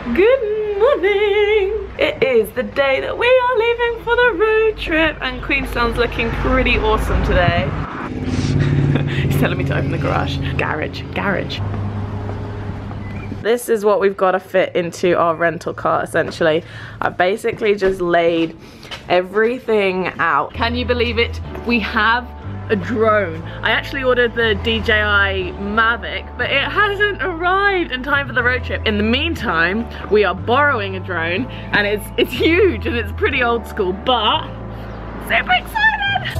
Good morning! It is the day that we are leaving for the road trip and Queenstown's looking pretty awesome today. He's telling me to open the garage. Garage. This is what we've got to fit into our rental car essentially. I've basically just laid everything out. Can you believe it? We have a drone. I actually ordered the DJI Mavic, but it hasn't arrived in time for the road trip. In the meantime, we are borrowing a drone and it's huge and it's pretty old school, but super excited!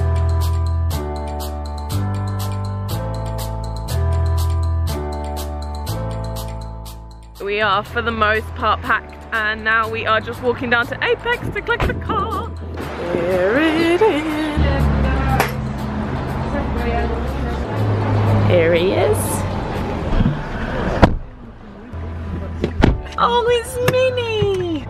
We are for the most part packed and now we are just walking down to Apex to collect the car. Here it is. Here he is. Oh, it's Minnie!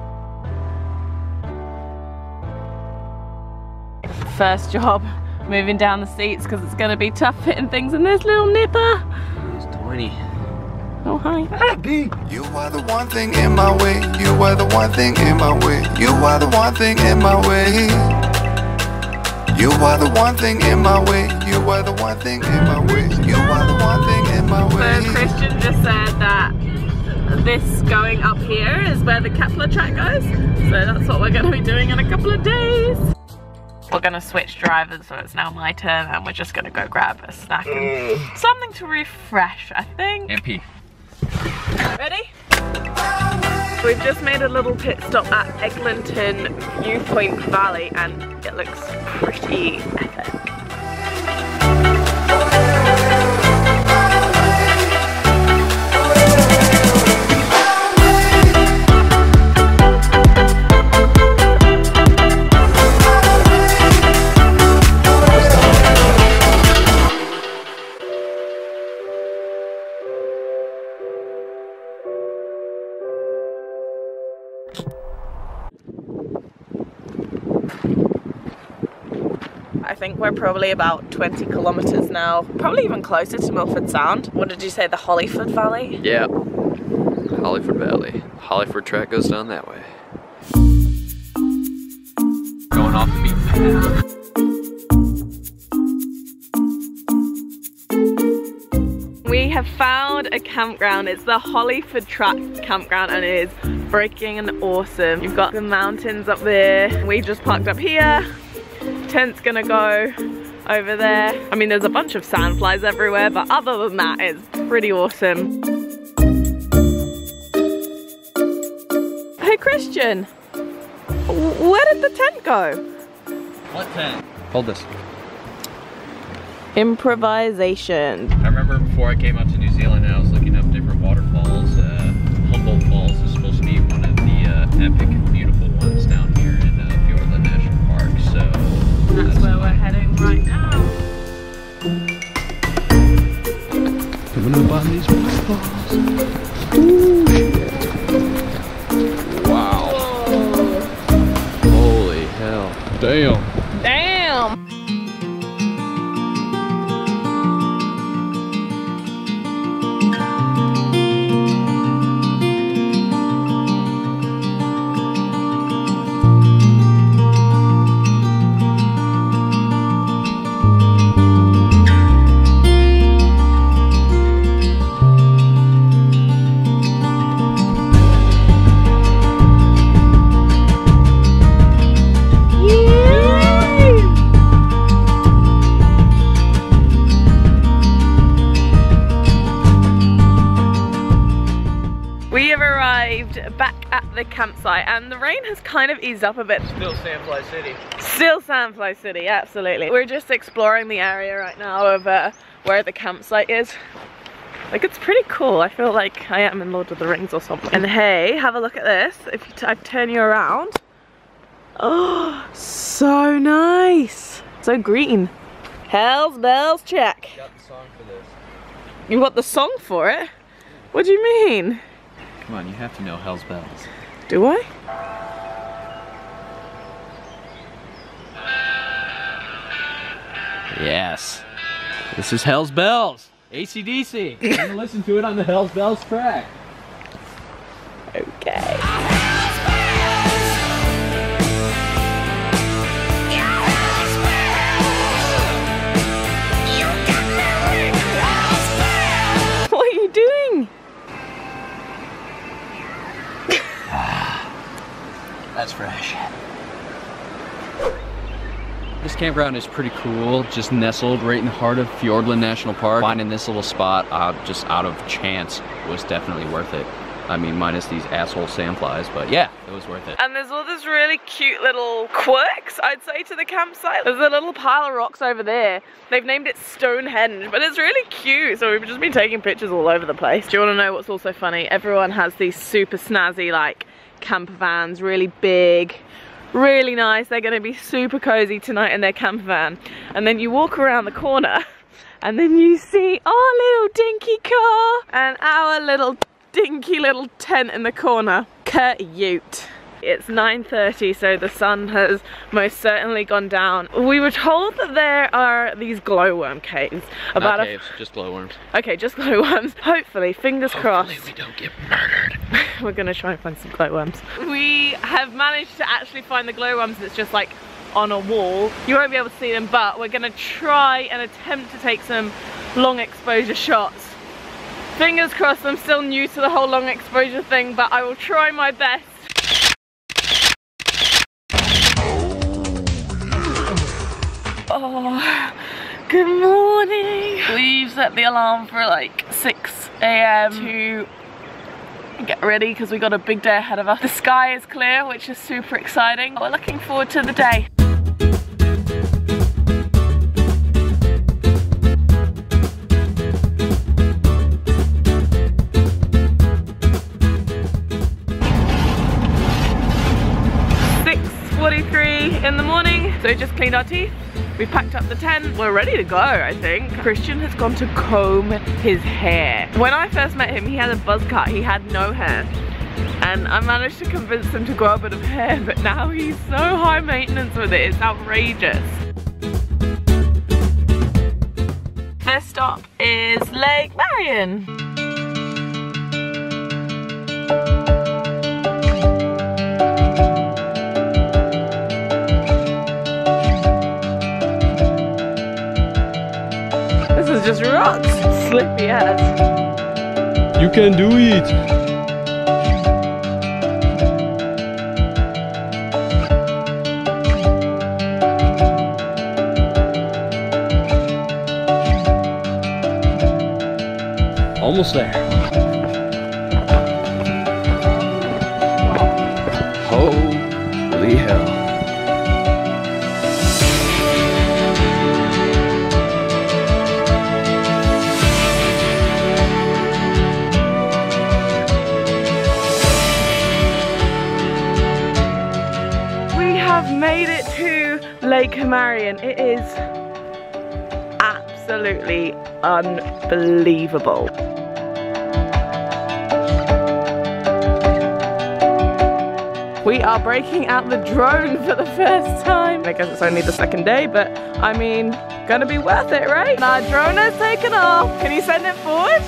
First job, moving down the seats because it's going to be tough fitting things in this little nipper. It's tiny. Oh, hi. You are the one thing in my way. You are the one thing in my way. You are the one thing in my way. You are the one thing in my way. You are the one thing in my way. You are the one thing in my way. So Christian just said that this going up here is where the Kepler track goes. So that's what we're going to be doing in a couple of days. We're going to switch drivers, so it's now my turn and we're just going to go grab a snack and something to refresh, I think. MP. Ready? We've just made a little pit stop at Eglinton Viewpoint Valley and it looks pretty epic. I think we're probably about 20 kilometers now, probably even closer to Milford Sound. What did you say, the Hollyford Valley? Yeah, Hollyford Valley. Hollyford track goes down that way. Going off the beaten path. We have found a campground. It's the Hollyford Track campground and it is freaking awesome. You've got the mountains up there. We just parked up here. Tent's gonna go over there. I mean, there's a bunch of sandflies everywhere, but other than that, it's pretty awesome. Hey Christian, where did the tent go? What tent? Hold this. Improvisation. I remember before I came out to New Zealand and I was looking up different waterfalls. Humboldt Falls is supposed to be one of the epic, beautiful ones down here in Fiordland National Park. So that's where we're heading right now. Coming up on these waterfalls. Ooh, shit. Wow. Whoa. Holy hell. Damn. Damn. Back at the campsite and the rain has kind of eased up a bit. Still Sandfly City. Still Sandfly City, absolutely. We're just exploring the area right now of where the campsite is. Like, it's pretty cool. I feel like I am in Lord of the Rings or something. And hey, have a look at this. If I turn you around. Oh, so nice. So green. Hells Bells check. Got the song for this. You got the song for it? What do you mean? Come on, you have to know Hell's Bells. Do I? Yes. This is Hell's Bells. AC/DC. I'm gonna listen to it on the Hell's Bells track. Oh That's fresh. This campground is pretty cool, just nestled right in the heart of Fiordland National Park. Finding this little spot just out of chance was definitely worth it. I mean, minus these asshole sandflies, but yeah, it was worth it. And there's all these really cute little quirks, I'd say, to the campsite. There's a little pile of rocks over there. They've named it Stonehenge, but it's really cute. So we've just been taking pictures all over the place. Do you want to know what's also funny? Everyone has these super snazzy, like, camper vans, really big, really nice. They're going to be super cozy tonight in their camper van. And then you walk around the corner and then you see our little dinky car and our little dinky little tent in the corner. Cute. It's 9:30, so the sun has most certainly gone down. We were told that there are these glowworm caves. Not caves, just glowworms. Okay, just glowworms. Hopefully, fingers crossed. Hopefully we don't get murdered. We're gonna try and find some glowworms. We have managed to actually find the glowworms that's just like on a wall. You won't be able to see them, but we're gonna try and attempt to take some long exposure shots. Fingers crossed. I'm still new to the whole long exposure thing, but I will try my best. Oh, good morning. We've set the alarm for like 6 AM to get ready because we got a big day ahead of us. The sky is clear, which is super exciting. We're looking forward to the day. In the morning, so just cleaned our teeth, we packed up the tent, we're ready to go. I think Christian has gone to comb his hair. When I first met him, he had a buzz cut, he had no hair, and I managed to convince him to grow a bit of hair, but now he's so high maintenance with it, it's outrageous. First stop is Lake Marion. Just rocks, slippy as. You can do it. Almost there. Holy hell. Made it to Lake Marion. It is absolutely unbelievable. We are breaking out the drone for the first time. I guess it's only the second day, but I mean, gonna be worth it, right? And our drone has taken off. Can you send it forward?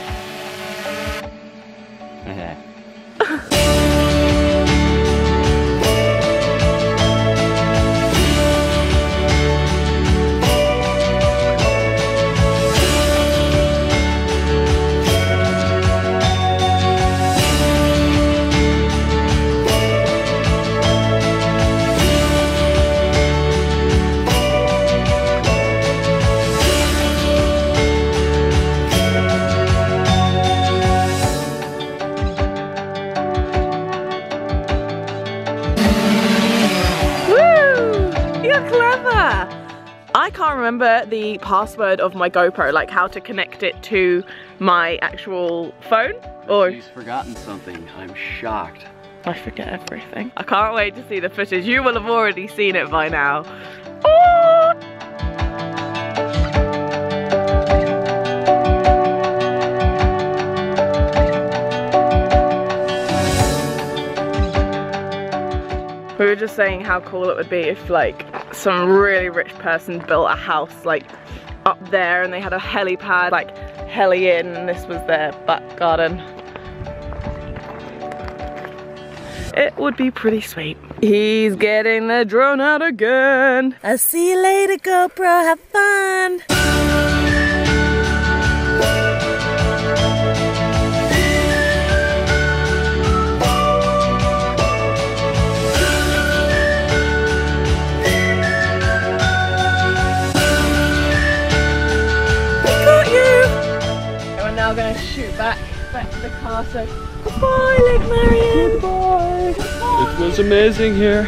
I can't remember the password of my GoPro, like how to connect it to my actual phone. Or He's forgotten something. I'm shocked. I forget everything. I can't wait to see the footage. You will have already seen it by now. Oh! We were just saying how cool it would be if like some really rich person built a house like up there and they had a helipad like heli in and this was their back garden. It would be pretty sweet. He's getting the drone out again. I'll see you later, GoPro, have fun. wrecked the car, so goodbye, Lake Marion. Goodbye. It was amazing here.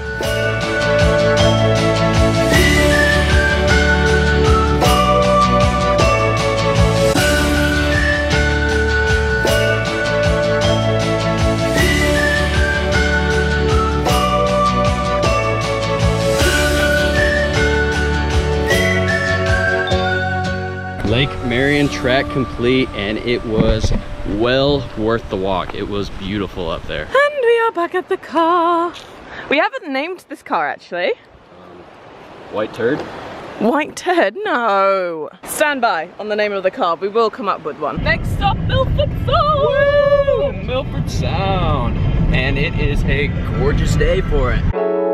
Lake Marion track complete, and it was well worth the walk. It was beautiful up there. And we are back at the car. We haven't named this car actually. White turd? White turd? No. Stand by on the name of the car. We will come up with one. Next stop, Milford Sound. Woo! Milford Sound. And it is a gorgeous day for it.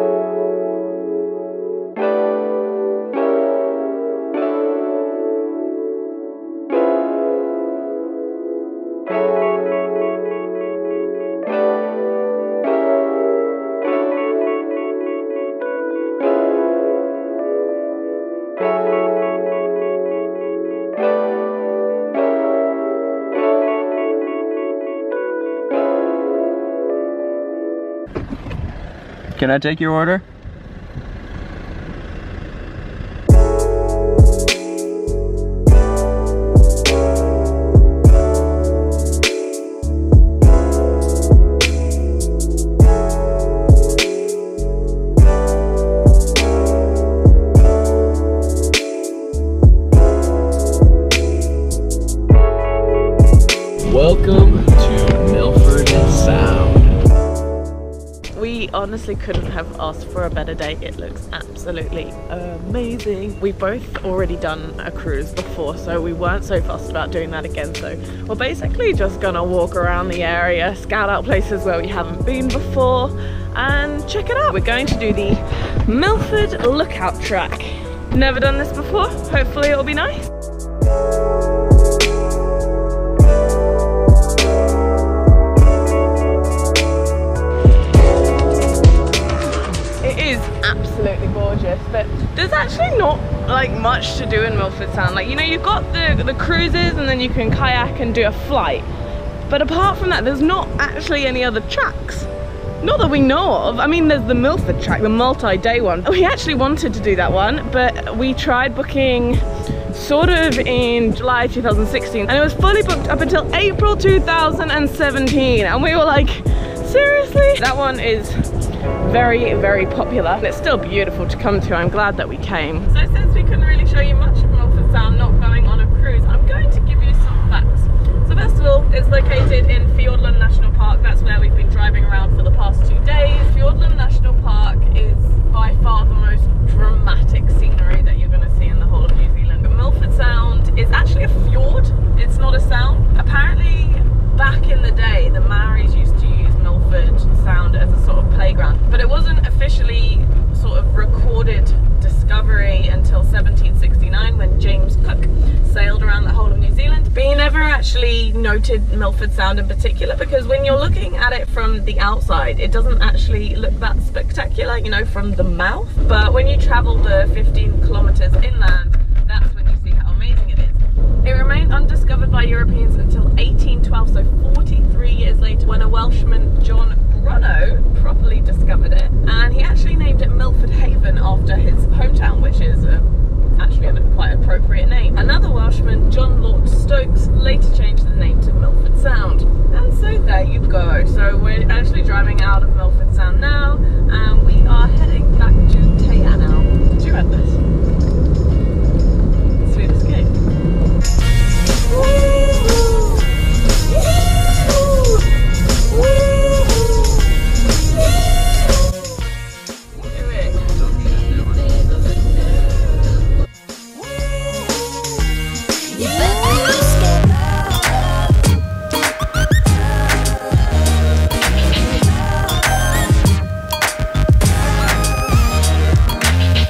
Can I take your order? Welcome to Milford Sound. We honestly couldn't have asked for a better day. It looks absolutely amazing. We've both already done a cruise before, so we weren't so fussed about doing that again. So we're basically just gonna walk around the area, scout out places where we haven't been before, and check it out. We're going to do the Milford Lookout Track. Never done this before. Hopefully it'll be nice. Absolutely gorgeous, but there's actually not like much to do in Milford Sound. Like, you know, you've got the cruises, and then you can kayak and do a flight, but apart from that there's not actually any other tracks, not that we know of. I mean, there's the Milford track, the multi-day one. We actually wanted to do that one, but we tried booking sort of in July 2016, and it was fully booked up until April 2017, and we were like, seriously? That one is very, very popular, and it's still beautiful to come to. I'm glad that we came. So since we couldn't really show you much of Milford Sound not going on a cruise, I'm going to give you some facts. So first of all, it's located in Fiordland National Park. That's where we've been driving around for the past 2 days. Fiordland National Park is by far the most dramatic scenery that you're going to see in the whole of New Zealand. But Milford Sound is actually a fjord, it's not a sound. Apparently back in the day, the Maoris used to use Milford Sound as a sort of playground, but it wasn't officially sort of recorded discovery until 1769, when James Cook sailed around the whole of New Zealand. But he never actually noted Milford Sound in particular, because when you're looking at it from the outside, it doesn't actually look that spectacular, you know, from the mouth. But when you travel the 15 kilometers inland, that's when you see how amazing it is. It remained undiscovered by Europeans until 1812, so 43 years later, when a Welshman, John Grunno, properly discovered it, and he actually named it Milford Haven after his hometown, which is actually a quite appropriate name. Another Welshman, John Lord Stokes, later changed the name to Milford Sound, and so there you go. So